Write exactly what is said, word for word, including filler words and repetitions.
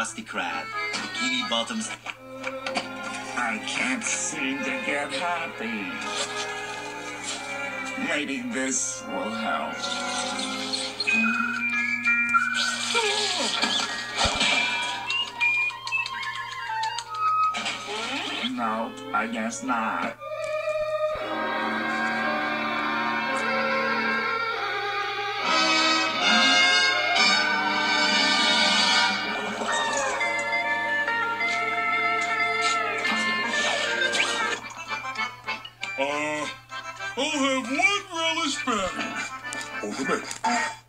Krusty Krab. Bikini Bottom's... I can't seem to get happy. Maybe this will help. No, I guess not. Uh, I'll have one relish patty. Over me.